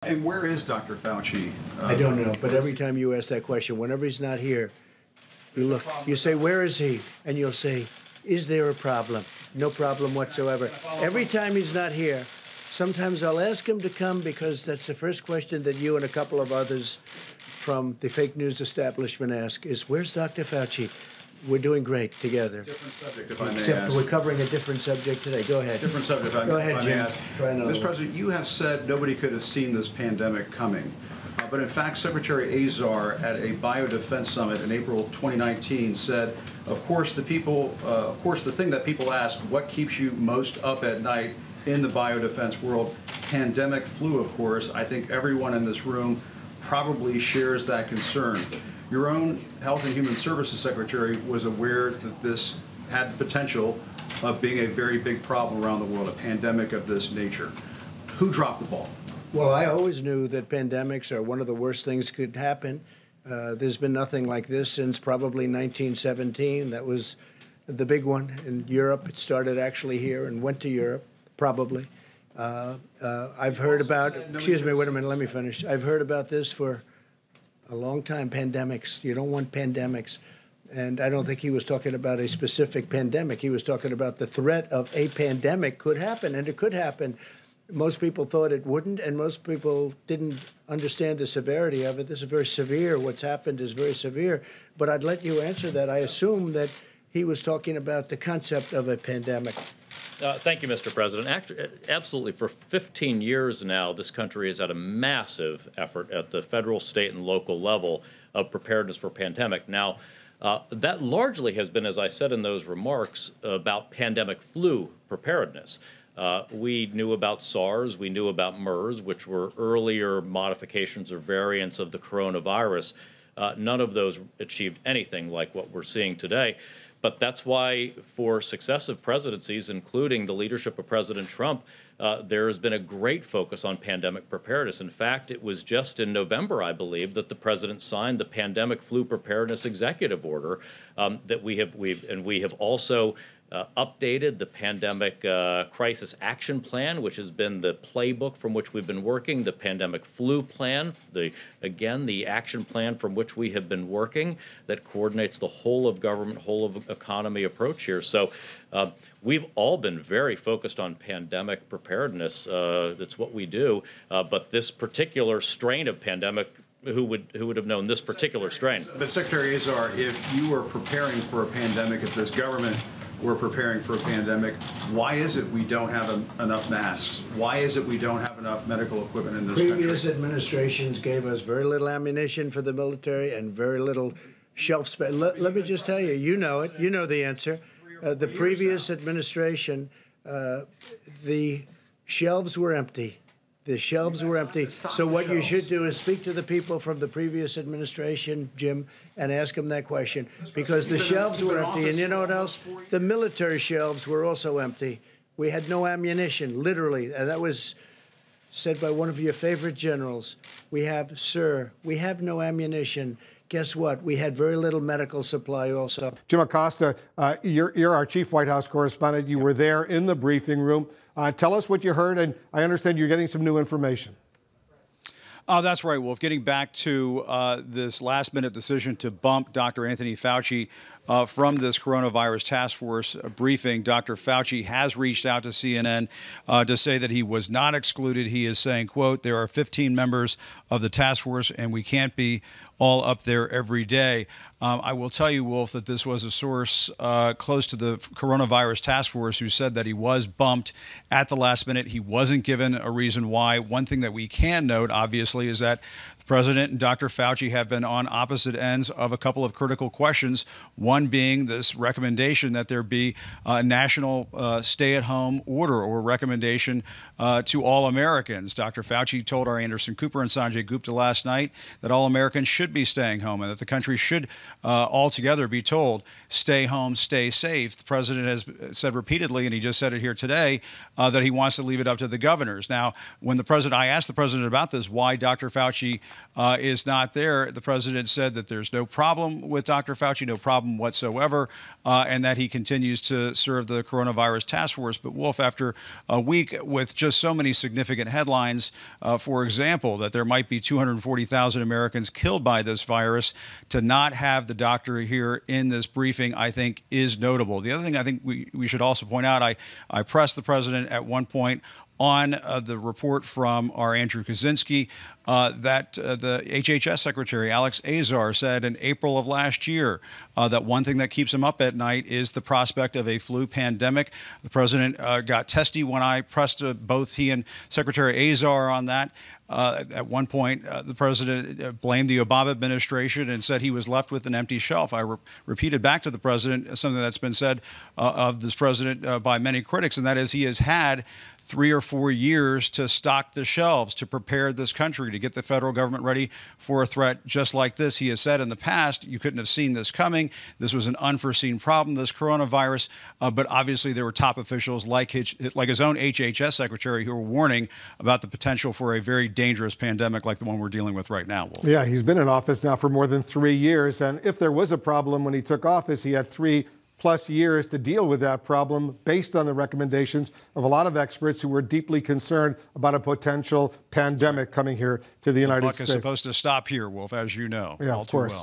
And where is Dr. Fauci? I don't know, but every time you ask that question, whenever he's not here, you look, you say, where is he? And you'll say, is there a problem? No problem whatsoever. Every time he's not here, sometimes I'll ask him to come because that's the first question that you and a couple of others from the fake news establishment ask is, where's Dr. Fauci? We're doing great together. Different subject, if I may Except ask. we're covering a different subject today. Go ahead. Different subject, if I Go may, ahead, if I may Jim. ask. Try another Mr. one. President, you have said nobody could have seen this pandemic coming. But in fact, Secretary Azar at a biodefense summit in April 2019 said, of course, the thing that people ask, what keeps you most up at night in the biodefense world? Pandemic flu, of course. I think everyone in this room probably shares that concern. Your own Health and Human Services Secretary was aware that this had the potential of being a very big problem around the world, a pandemic of this nature. Who dropped the ball? Well, I always knew that pandemics are one of the worst things that could happen. There's been nothing like this since probably 1917. That was the big one in Europe. It started actually here and went to Europe, probably. I've heard about, excuse me, wait a minute, let me finish. I've heard about this for a long time, pandemics. You don't want pandemics. And I don't think he was talking about a specific pandemic. He was talking about the threat of a pandemic could happen, and it could happen. Most people thought it wouldn't, and most people didn't understand the severity of it. This is very severe. What's happened is very severe. But I'd let you answer that. I assume that he was talking about the concept of a pandemic. Thank you, Mr. President. Actually, absolutely. For 15 years now, this country has had a massive effort at the federal, state, and local level of preparedness for pandemic. Now, that largely has been, as I said in those remarks, about pandemic flu preparedness. We knew about SARS, we knew about MERS, which were earlier modifications or variants of the coronavirus. None of those achieved anything like what we're seeing today. But that's why for successive presidencies, including the leadership of President Trump, there has been a great focus on pandemic preparedness. In fact, it was just in November, I believe, that the president signed the Pandemic Flu Preparedness Executive Order that we have also updated the Pandemic Crisis Action Plan, which has been the playbook from which we've been working, the Pandemic Flu Plan, the action plan from which we have been working that coordinates the whole of government, whole of economy approach here. So we've all been very focused on pandemic preparedness. That's what we do. But this particular strain of pandemic, who would have known this particular strain? But Secretary Azar, if you were preparing for a pandemic, if this government were preparing for a pandemic, why is it we don't have enough masks? Why is it we don't have enough medical equipment in this country? Previous administrations gave us very little ammunition for the military and very little shelf space. Let me just tell you, you know it. You know the answer. The previous administration, the shelves were empty. The shelves were empty. So what you should do is speak to the people from the previous administration, Jim, and ask them that question, because the shelves were empty. And you know what else? The military shelves were also empty. We had no ammunition, literally. And that was said by one of your favorite generals. We have no ammunition. Guess what? We had very little medical supply also. Jim Acosta, you're our chief White House correspondent. You were there in the briefing room. Tell us what you heard, and I understand you're getting some new information. That's right, Wolf. Getting back to this last-minute decision to bump Dr. Anthony Fauci from this coronavirus task force briefing, Dr. Fauci has reached out to CNN to say that he was not excluded. He is saying, quote, there are 15 members of the task force, and we can't be all up there every day. I will tell you, Wolf, that this was a source close to the coronavirus task force who said that he was bumped at the last minute. He wasn't given a reason why. One thing that we can note, obviously, is that the president and Dr. Fauci have been on opposite ends of a couple of critical questions, one being this recommendation that there be a national stay-at-home order or recommendation to all Americans. Dr. Fauci told our Anderson Cooper and Sanjay Gupta last night that all Americans should be staying home and that the country should altogether be told, stay home, stay safe. The president has said repeatedly, and he just said it here today, that he wants to leave it up to the governors. Now, when I asked the president about this, why Dr. Fauci is not there. The president said that there's no problem with Dr. Fauci, no problem whatsoever, and that he continues to serve the coronavirus task force. But Wolf, after a week with just so many significant headlines, for example, that there might be 240,000 Americans killed by this virus, to not have the doctor here in this briefing, I think, is notable. The other thing I think we should also point out, I pressed the president at one point on the report from our Andrew Kaczynski that the HHS Secretary, Alex Azar, said in April of last year that one thing that keeps him up at night is the prospect of a flu pandemic. The president got testy when I pressed both he and Secretary Azar on that. At one point, the president blamed the Obama administration and said he was left with an empty shelf. I repeated back to the president something that's been said of this president by many critics, and that is he has had 3 or 4 years to stock the shelves, to prepare this country, to get the federal government ready for a threat just like this. He has said in the past, you couldn't have seen this coming. This was an unforeseen problem, this coronavirus. But obviously there were top officials like his own HHS secretary who were warning about the potential for a very dangerous pandemic like the one we're dealing with right now, Wolf. Yeah, he's been in office now for more than 3 years. And if there was a problem when he took office, he had 3+ years to deal with that problem based on the recommendations of a lot of experts who were deeply concerned about a potential pandemic coming here to the United States. The buck is supposed to stop here, Wolf, as you know. Yeah, all of too course. well.